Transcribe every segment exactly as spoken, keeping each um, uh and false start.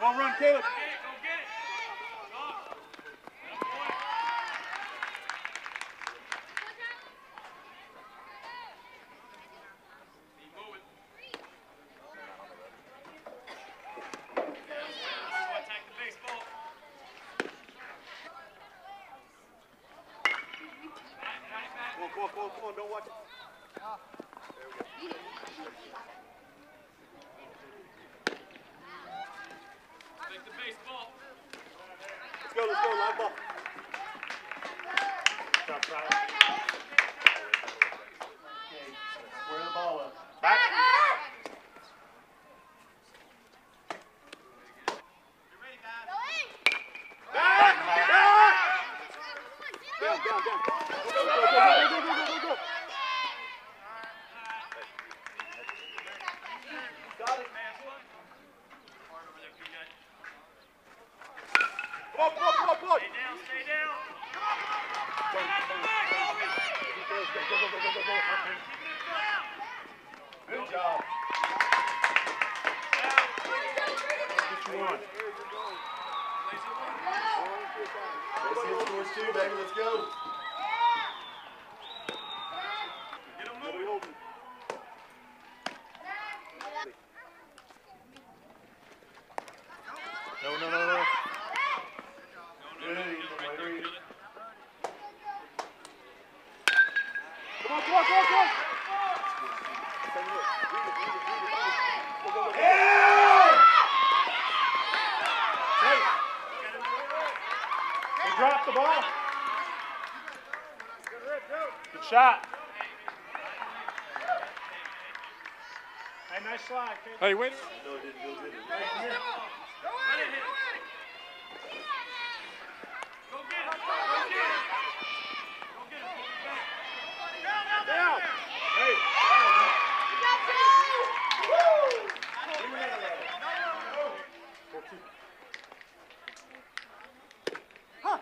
Long run, Caleb. Go get it. Stop. Keep moving. Attack the baseball. Come on, come on, come on, come on, don't watch it. There we go. Take the baseball. Let's go, let's go, live ball. Stop, Tyler. Okay, square the ball up. Back. You ready, guys? Back, back. Down, down, down. Go, go, go, go, go, go, go, go. Got it, man. Hard over there, P J. Come on, come on, come on, come on. Stay down, stay down. Go, go, go, go, go, go, go. Good job. What you want? Let's see the scores too, baby. Let's go. Get him What are we moving. holding? No, no, no, no. No, no, no, kill it right there, kill it. Come on, come on, come on, come on. Same here. Read it, read it, read it, read it. Go, go, go, go. Hey, they dropped the ball. Good shot. Hey, nice slide, kid. Hey, wait. No, it didn't go good. Let it hit. Go get it. Go get it. Go get it. Back. Down. Hey. Huh.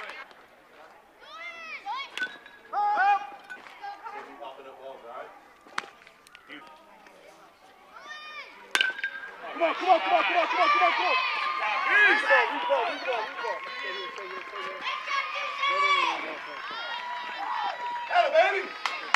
Popping up balls, all right? Come on, come on, come on, come on, come on, come on, come on. Read the ball, read the ball, read the ball, read the ball. Stay here, stay here, stay here. No, no, no, no, no, no. Hey, baby.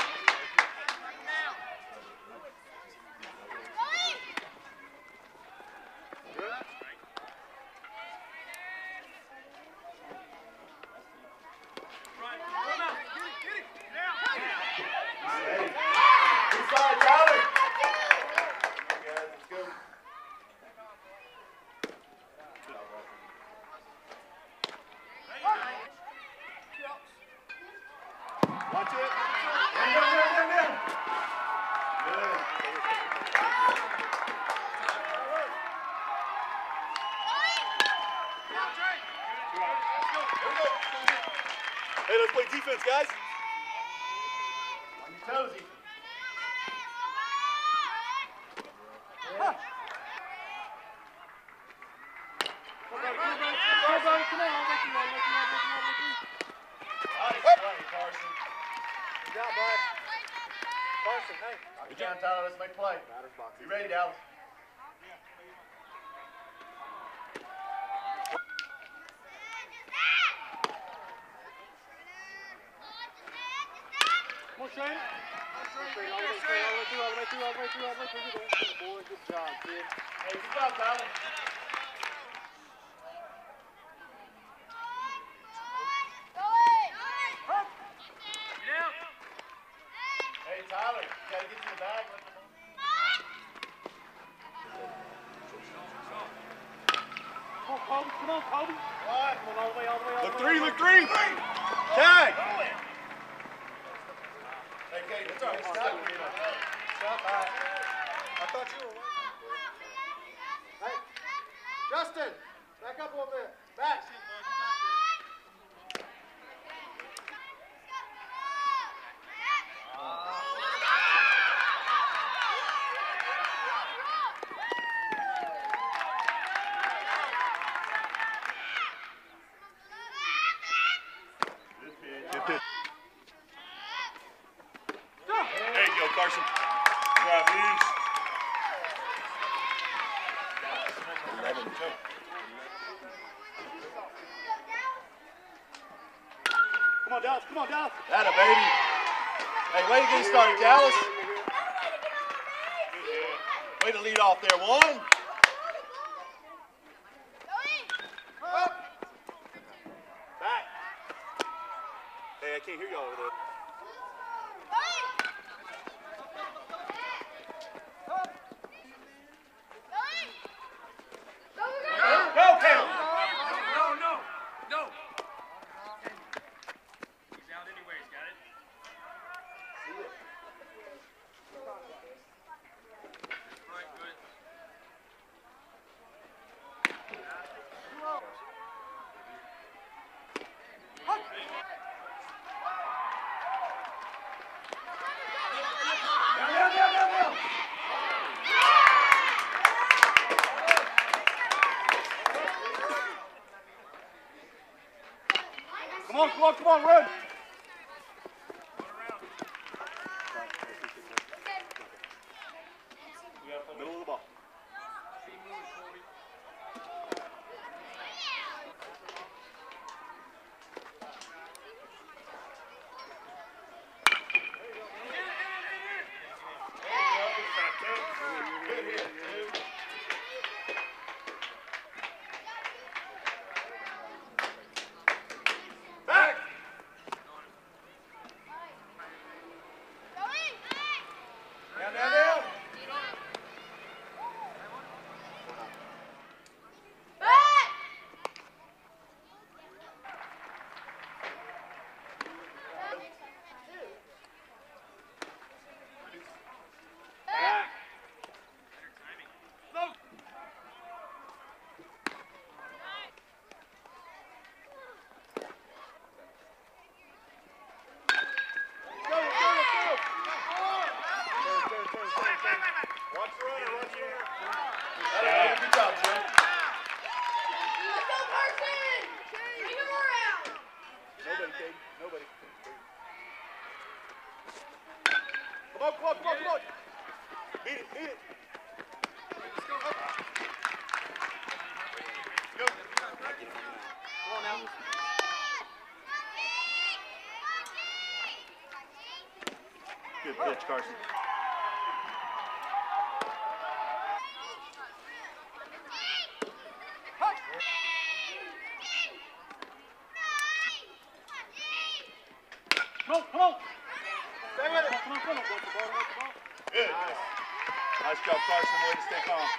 Right. Come out. Get it, get it. Get out. Hey. Inside, Tyler. Okay, guys, let's go. Watch it. Down, down, down, down, down. Good. Hey, let's play defense, guys. On your toes, Ethan. Huh. Come on, come on, come on, come on, come on. I'll make you, I'll make you, I'll make you, I'll make you. Nice play, Carson. Good job, bud. Carson, hey. Knock it down, Tyler. Let's make play. Batter's box. You ready, Dallas? Come on, Shane. Straight all the way through, all the way through, all the way through, all the way through, all the way through. Good boy, good job, kid. Hey, good job, Tyler. Get out. Hey, Tyler, you gotta get to the bag. Come on, Kobe, come on, Kobe. What? Come on, all the way, all the way, all the way. Look three, all look the way. three. Tag. Hey, Kate, that's all right. Stop. Stop, all right. I thought you were waiting. Hey, Justin, back up a little bit. Back. There you go, Carson. Drive east. eleven two. Come on, Dallas. Come on, Dallas. Atta baby. Hey, way to get started, Dallas. Way to lead off there. One. Back. Hey, I can't hear y'all over there. Go, Caleb. No, no, no. He's out anyways, got it? Right, good. Down, down, down, down, down. Come on, come on, come on, run. Middle of the ball. Back. Down, down, down. Go, go, go. Turn, turn, turn, turn, turn. Watch the runner, watch the runner. Atta baby. Good job, Jim. Nobody, Kate. Nobody. Come on, come on, come on, come on. Beat it, beat it. Go. Come on now. Good pitch, Carson. Come on, come on. Stay with it. Come on, come on, come on. Watch the ball, watch the ball. Good. Nice job, Carson. Way to stay calm.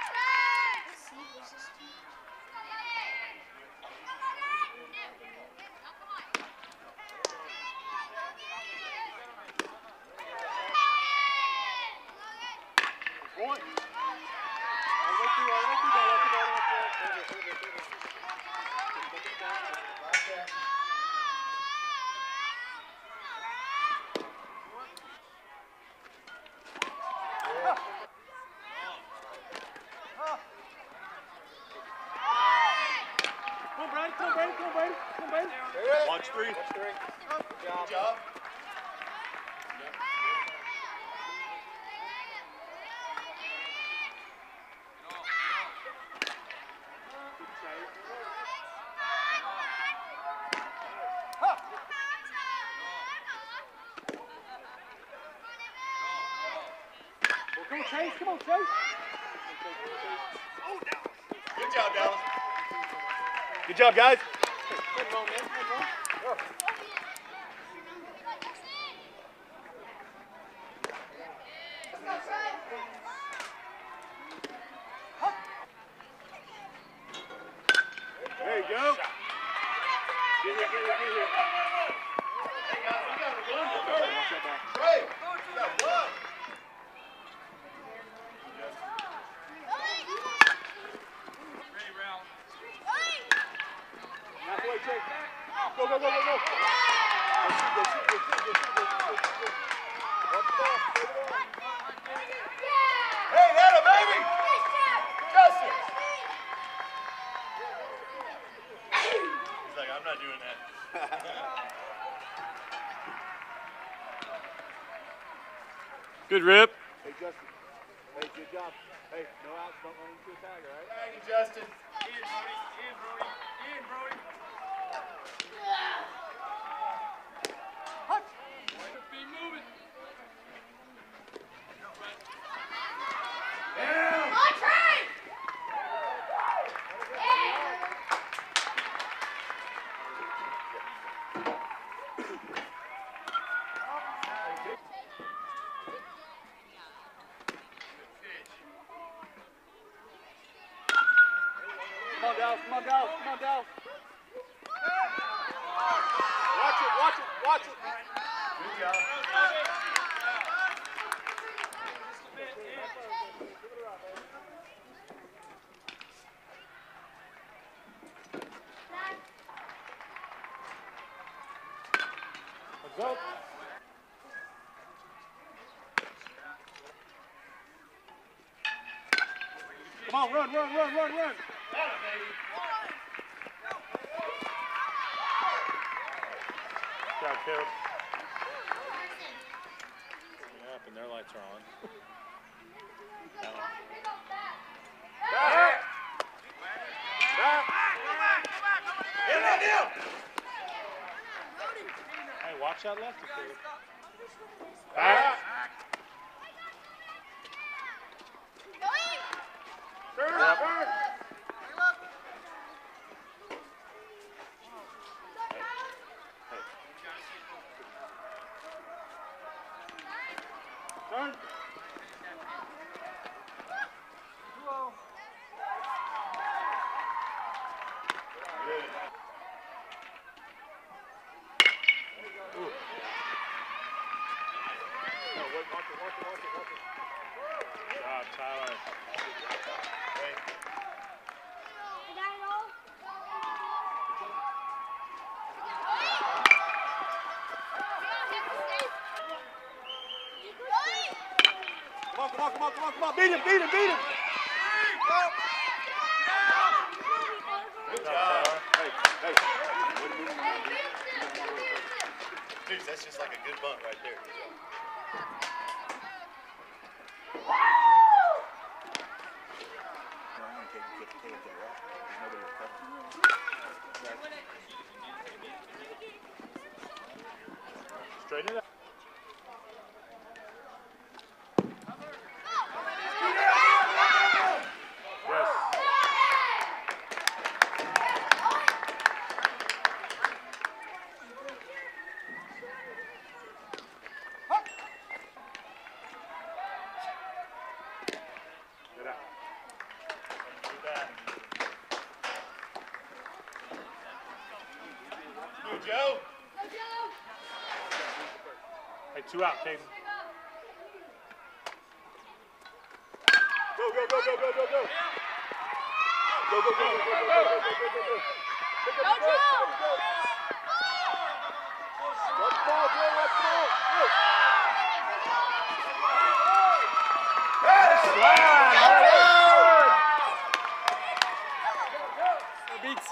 Point. All the way through, all the way through, all the way through, all the way through. Over, over, over. Right there. Come on, Brady. Come on, Brady. Come on, Brady. Come on, Brady. Watch three. Watch three. Good job. Good job. Well, come on, Chase. Come on, Chase. Good job, Dallas. Good job, guys. Come on, man. Come on. Go. There you go. Get here, get here, get here. Hey, guys, we got a run. Watch that back. Trey, you got one. Ready, Ralph. Nice way, Chase. Go, go, go, go, go. Go shoot, go shoot, go shoot, go shoot, go shoot, go shoot, go shoot. Watch the ball. Take it on. Hey, atta baby. Justin. He's like, I'm not doing that. Good rip. Hey, Justin. Hey, good job. Hey, no outs, don't run into a tag, all right? Thank you, Justin. In, Brody. In, Brody. In, Brody. Come on, Dallas. Come on, Dallas. Come on, Dallas. Watch it, watch it, watch it. Good job. Let's go. Come on, run, run, run, run, run. Good job, Caleb. Yep, and their lights are on. Back. Back. Get that down. Hey, watch that lefty, Caleb. Back. Turn, Yep. turn. Turn. Good. Ooh. Oh, wait, watch it, watch it, watch it, watch it. Good job, Tyler. Hey. Come on, come on, come on, come on, come on. Beat him, beat him, beat him. Good job. Hey, hey. Dude, that's just like a good bunt right there. Good job. Straighten it up. Yes. Get out. Good back. Good, Joe. Hey, two out, Caden. Go, go, go, go, go, go, go. Go, go, go, go, go, go, go, go, go, go, go. Pick up the ball, pick up the ball. Watch the ball, Joe, watch the ball. Go. Beats.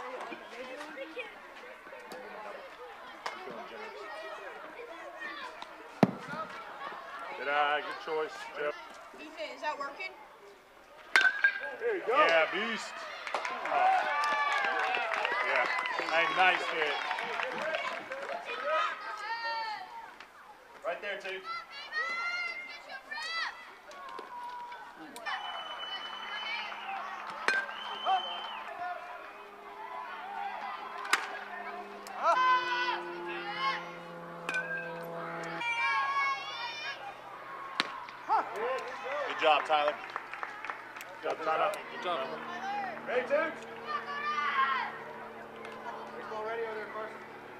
Good eye, good choice, Joe. Ethan, is that working? There you go. Yeah, beast. Oh. Yeah. Hey, nice hit. Right there, too. Good job, Tyler. Good job, Tyler. Good job. Ready, two? Baseball ready over there, Carson.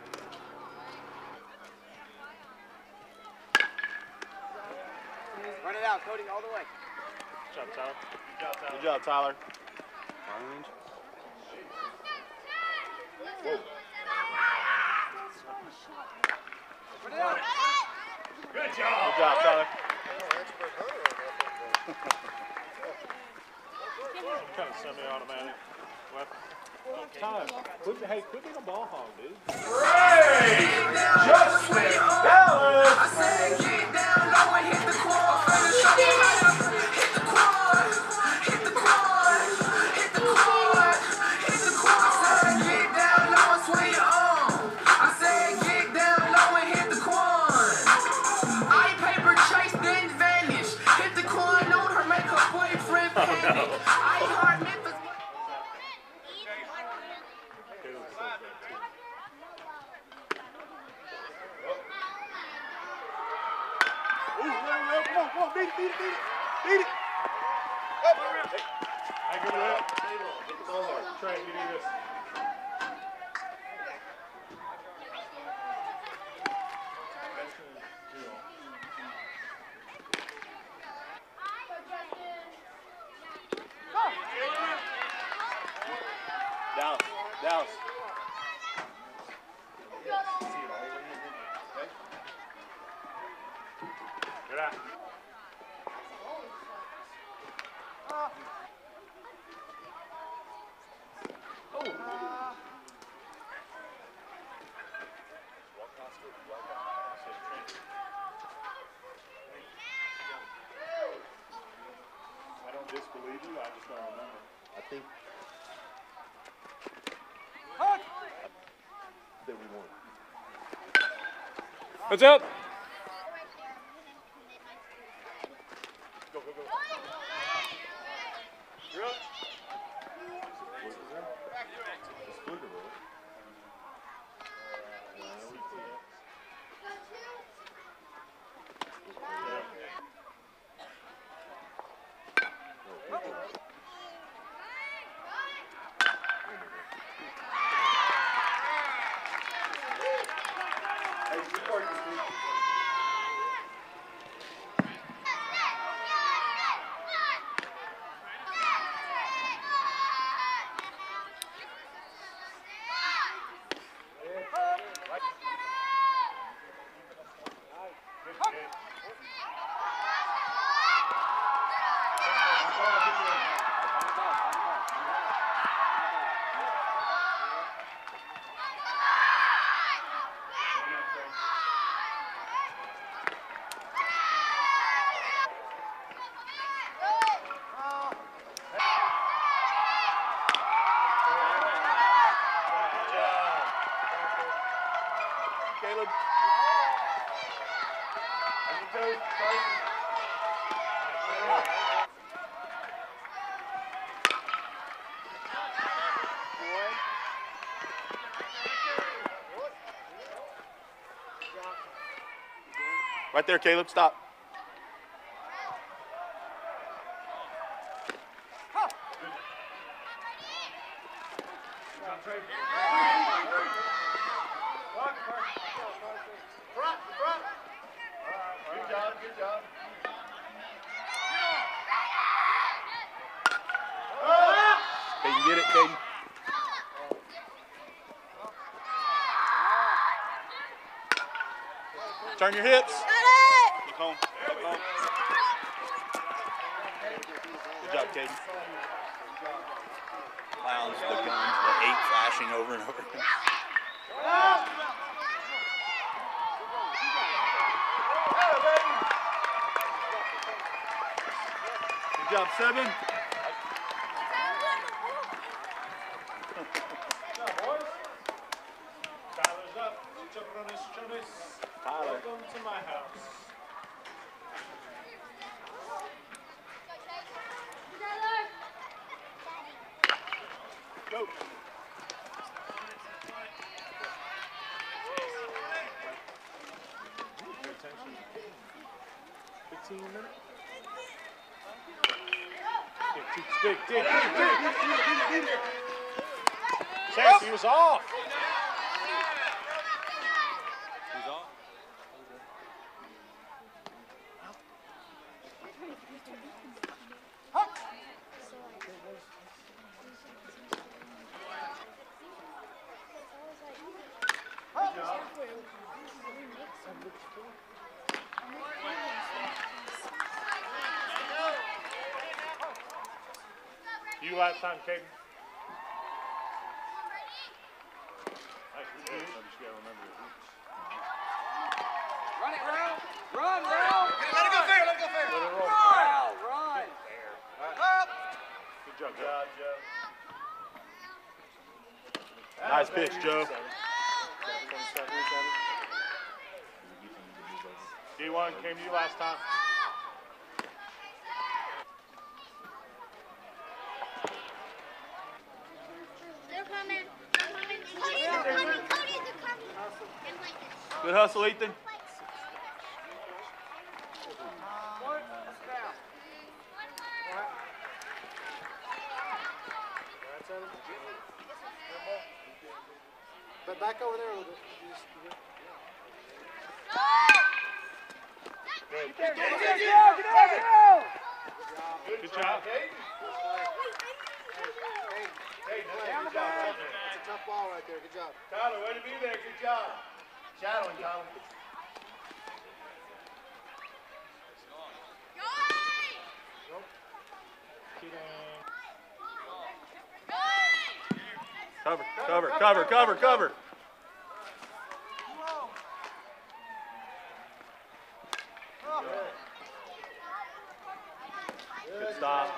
Run it out, Cody, all the way. Good job, Tyler. Good job, Tyler. Good job, Tyler. Run it out. Good job. Good job, Tyler. Oh, expert hunter on that. Kind of semi-automatic weapon. Tyler, quit, hey, quit being a ball hog, dude. Justin Dallas. I said get down low and hit the quad. Hit the quad, hit the quad, hit the quad, hit the quad. I said get down low and swing your arm. I said get down low and hit the quad. I paper chase then vanish. Hit the quad on her, make her boyfriend panic. I heart Memphis. Ooh, no, no, come on, come on, beat it, beat it, beat it, beat it. Hey, good hit. Hit the ball hard. Trey, you do this. Dallas, Dallas. Good eye. I don't disbelieve you, I just don't remember. I think that we won. Heads up. Go, go, go. You're up. What's his name? It's Pflugerville. Hey, support you, Steve. Caleb. On your toes, Carson. Right there, Caleb. Stop. Front, front. Good job. Good job. Caden, get it, Caden. Turn your hips. Look home. Look home. Good job, Caden. Clowns, the guns, the eight flashing over and over. Good job, seven. Good job, boys. Tyler's up. Children's choice. Tyler. Welcome to my house. Go. Pay attention. fifteen minutes. Dig, dig, dig, dig, dig. Chase, he was off. Who's on? You last time, Caden. Nice, you did. I just gotta remember your roots. Run it, Rail. Run, Rail. Let it go fair, let it go fair. Let it roll. Rail, run. Good job, Good Joe. job, Joe. Nice pitch, Joe. D one came to you last time. They're coming. They're coming. Cody, they're coming. Cody, they're coming. And like this. Good hustle, Ethan. That's it. but back over there a little bit. You just- you- Good. Get out, get out, get out! Good job. Hey, Hey, Down the good job. back. it's a tough ball right there. Good job. Tyler, way to be there. Good job. Shadowing, Tyler. Cover, cover, cover, cover, cover. Good stop.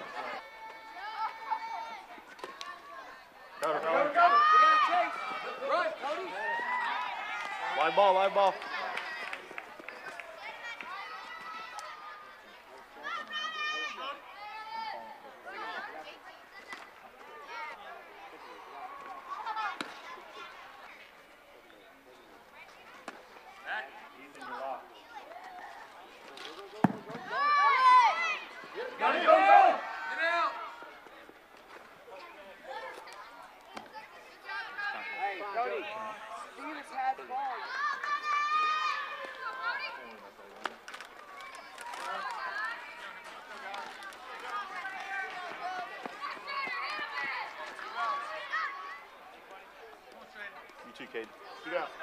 Cover, cover. Get out, Chase. Run, Cody. Live ball, live ball. Got it, go, go. Get out. Hey, Cody. Stevens had the ball. You too, Cade. Sit down.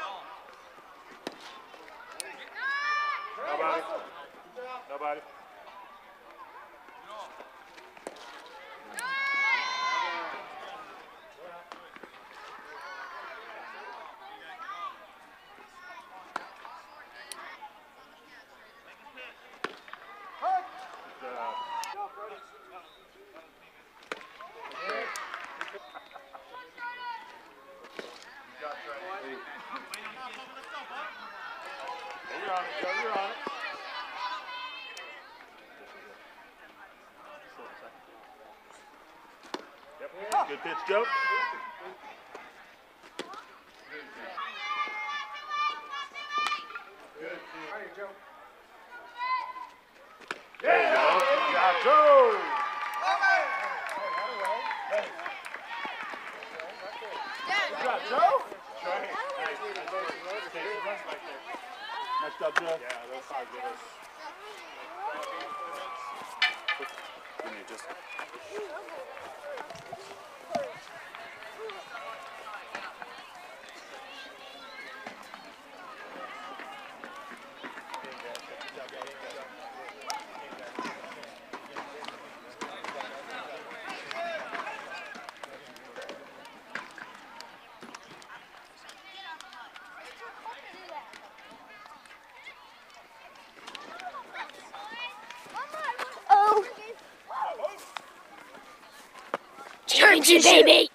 Nobody. Nobody. Good job. Good job, Trey. Hey, you're on it, Joe. You're on it. Yep. Good pitch, Joe. Good. All right, Joe. There you go. Good job, Joe. Good job, Joe. Trey. Nice job, Joe. Yeah, that's how good it is. When you just Oh. Turn to baby.